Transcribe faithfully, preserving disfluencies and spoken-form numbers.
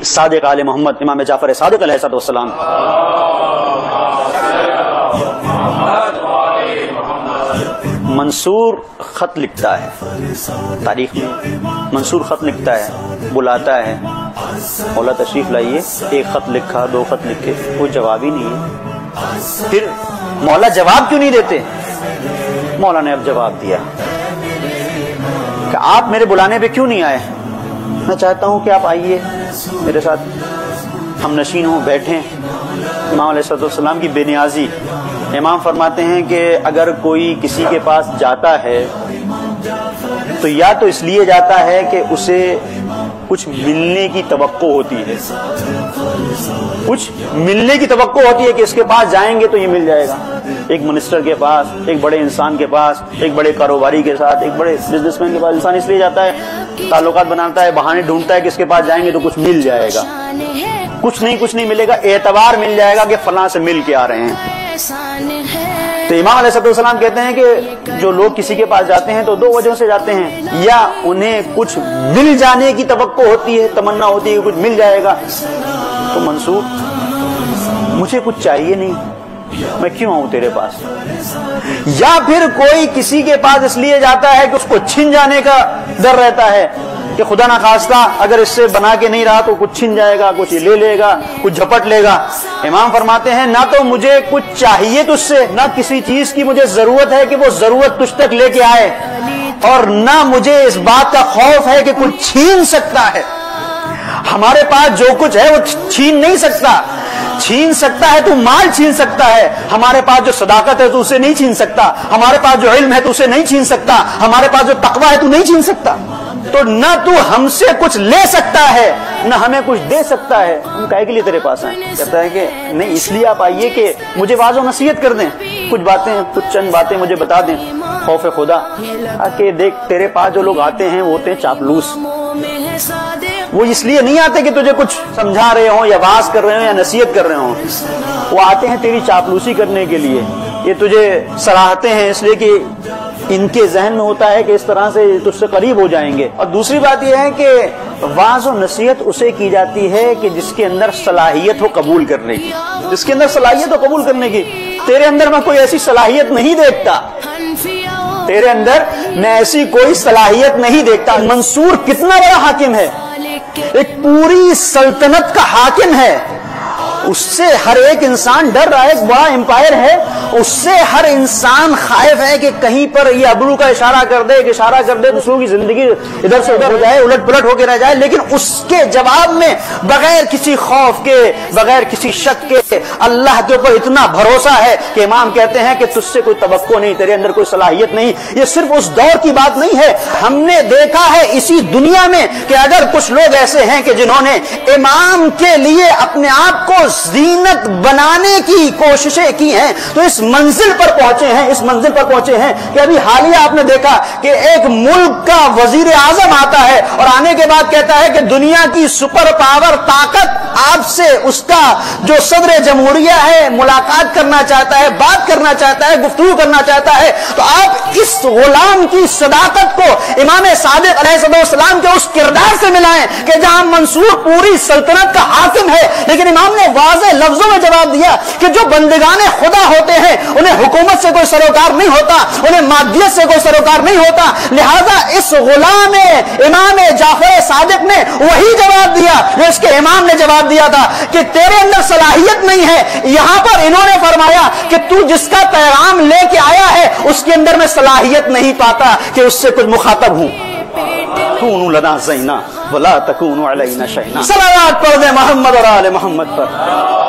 صادق آل محمد امام جعفر صادق علیہ السلام. منصور خط لکھتا ہے تاریخ میں، منصور خط لکھتا ہے، بلاتا ہے مولا تشریف لائیے، ایک خط لکھا، دو خط لکھے، کوئی جواب ہی نہیں ہے. پھر مولا جواب کیوں نہیں دیتے؟ مولا نے اب جواب دیا کہ آپ میرے بلانے پہ کیوں نہیں آئے؟ میں چاہتا ہوں کہ آپ آئیے میرے ساتھ، ہم نشین ہوں، بیٹھیں. امام علیہ السلام کی بے نیازی. امام فرماتے ہیں کہ اگر کوئی کسی کے پاس جاتا ہے تو یا تو اس لیے جاتا ہے کہ اسے کچھ ملنے کی توقع ہوتی ہے، کچھ ملنے کی توقع ہوتی ہے کہ اس کے پاس جائیں گے تو یہ مل جائے گا. ایک منسٹر کے پاس، ایک بڑے انسان کے پاس، ایک بڑے کاروباری کے ساتھ، ایک بڑے بزنس مین کے پاس انسان اس لیے جاتا ہے، تعلقات بناتا ہے، بہانے ڈھونڈتا ہے کہ اس کے پاس جائیں گے تو کچھ مل جائے گا. کچھ نہیں کچھ نہیں ملے گا، اعتبار مل جائے گا کہ فلاں سے مل کے آ رہے ہیں. تو امام علیہ السلام کہتے ہیں کہ جو لوگ کسی کے پاس جاتے ہیں تو دو وجہوں سے جاتے ہیں، یا انہیں کچھ مل جانے کی توقع ہوتی ہے، تمنا ہوتی ہے کہ کچھ مل جائے گا. تو منصور مجھے کچھ چاہیے نہیں، میں کیوں آؤں تیرے پاس. یا پھر کوئی کسی کے پاس اس لیے جاتا ہے کہ اس کو چھن جانے کا ڈر رہتا ہے کہ خدا نخواستہ اگر اس سے بنا کے نہیں رہا تو کچھ چھن جائے گا، کچھ لے لے گا، کچھ جھپٹ لے گا. امام فرماتے ہیں نہ تو مجھے کچھ چاہیے تجھ سے، نہ کسی چیز کی مجھے ضرورت ہے کہ وہ ضرورت تجھ تک لے کے آئے، اور نہ مجھے اس بات کا خوف ہے کہ کچھ چھین سکتا ہے. ہمارے پاس جو کچھ ہے وہ چھین نہیں سکتا. چھین سکتا ہے تو مال چھین سکتا ہے، ہمارے پاس جو صداقت ہے تو اسے نہیں چھین سکتا، ہمارے پاس جو علم ہے تو اسے نہیں چھین سکتا، ہمارے پاس جو تقویٰ ہے تو نہیں چھین سکتا. تو نہ تو ہم سے کچھ لے سکتا ہے نہ ہمیں کچھ دے سکتا ہے. ہم کہے کے لیے تیرے پاس آئیں؟ کہتا ہے کہ نہیں، اس لیے آپ آئیے کہ مجھے واضح نصیحت کر دیں، کچھ باتیں، کچھ چند باتیں مجھے بتا دیں. خوف خدا کہ دیکھ تیرے پاس جو لوگ آتے ہیں وہ ہوتے ہیں چاپلوس. وہ اس لیے نہیں آتے کہ تجھے کچھ سمجھا رہے ہوں یا واز کر رہے ہوں یا نصیحت کر رہے ہوں، وہ آتے ہیں تیری چاپلوسی کرنے کے لیے. یہ تجھے سراہتے ہیں اس لیے کہ ان کے ذہن میں ہوتا ہے کہ اس طرح سے تجھ سے قریب ہو جائیں گے. اور دوسری بات یہ ہے کہ واعظ و نصیحت اسے کی جاتی ہے کہ جس کے اندر صلاحیت ہو قبول کرنے کی، جس کے اندر صلاحیت ہو قبول کرنے کی. تیرے اندر میں کوئی ایسی صلاحیت نہیں دیکھتا، تیرے اندر میں ایسی کوئی صلاحیت نہیں دیکھتا. منصور کتنا بڑا حاکم ہے، ایک پوری سلطنت کا حاکم ہے، اس سے ہر ایک انسان ڈر رہا ہے. ایک بڑا امپائر ہے، اس سے ہر انسان خائف ہے کہ کہیں پر یہ ابرو کا اشارہ کر دے، ایک اشارہ کر دے، دوسروں کی زندگی ادھر سے ادھر ہو جائے، الٹ پلٹ ہو کے رہ جائے. لیکن اس کے جواب میں بغیر کسی خوف کے، بغیر کسی شک کے اللہ کے اوپر اتنا بھروسہ ہے کہ امام کہتے ہیں کہ تجھ سے کوئی توقع نہیں، تیرے اندر کوئی صلاحیت نہیں. یہ صرف اس دور کی بات نہیں ہے، ہم نے دیکھا ہے اسی دنیا میں کہ اگر کچھ لوگ ایسے ہیں کہ جنہوں نے امام کے لیے اپنے آپ کو زینت بنانے کی کوششیں کی ہیں تو اس منزل پر پہنچے ہیں، اس منزل پر پہنچے ہیں کہ ابھی حالیہ آپ نے دیکھا کہ ایک ملک کا وزیر اعظم آتا ہے اور آنے کے بعد کہتا ہے کہ دنیا کی سپر پاور طاقت آپ سے، اس کا جو صدر جمہوریہ ہے، ملاقات کرنا چاہتا ہے، بات کرنا چاہتا ہے، گفتگو کرنا چاہتا ہے. تو آپ اس غلام کی صداقت کو امام صادق علیہ السلام کے اس کردار سے ملائیں کہ جہاں منصور پوری سلطنت کا حاکم ہے، لیکن امام نے واضح لفظوں میں جواب دیا کہ جو بندگان خدا ہوتے ہیں انہیں حکومت سے کوئی سروکار نہیں ہوتا، انہیں مادیت سے کوئی سروکار نہیں ہوتا. لہذا اس غلام امام جعفر صادق نے وہی جواب دیا جو اس کے امام نے جواب دیا تھا کہ تیرے اندر صلاحیت نہیں ہے. یہاں پر انہوں نے فرمایا کہ تو جس کا پیغام لے کے آیا ہے اس کے اندر میں صلاحیت نہیں پاتا کہ اس سے کچھ مخاطب ہوں. کونوا لنا زینا ولا تکونوا علینا شینا. صلوات پڑھ دے محمد اور آل محمد پر.